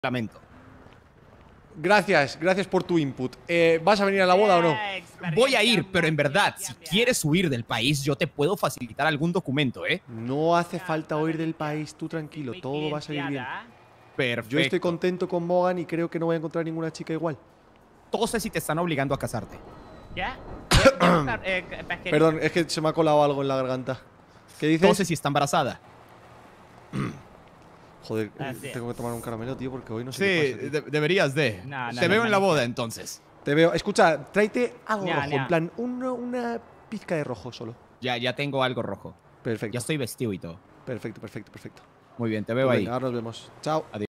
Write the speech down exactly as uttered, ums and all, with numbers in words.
Lamento. Gracias, gracias por tu input. Eh, ¿Vas a venir a la boda o no? Voy a ir, pero en verdad, si quieres huir del país, yo te puedo facilitar algún documento, ¿eh? No hace falta huir del país, tú tranquilo, todo va a salir bien. Perfecto. Yo estoy contento con Mogan y creo que no voy a encontrar ninguna chica igual. Todo sé si te están obligando a casarte. ¿Ya? Perdón, es que se me ha colado algo en la garganta. ¿Qué dices? No sé si está embarazada. Joder, Así es. tengo que tomar un caramelo, tío, porque hoy no sé Sí, qué pasa, tío. de- deberías de. No, no, te no, veo no, en la no. boda, entonces. Te veo. Escucha, tráete algo Ña, rojo, ña. en plan, una, una pizca de rojo solo. Ya, ya tengo algo rojo. Perfecto. Ya estoy vestido y todo. Perfecto, perfecto, perfecto. Muy bien, te veo Pues ahí. venga, ahora nos vemos. Chao. Adiós.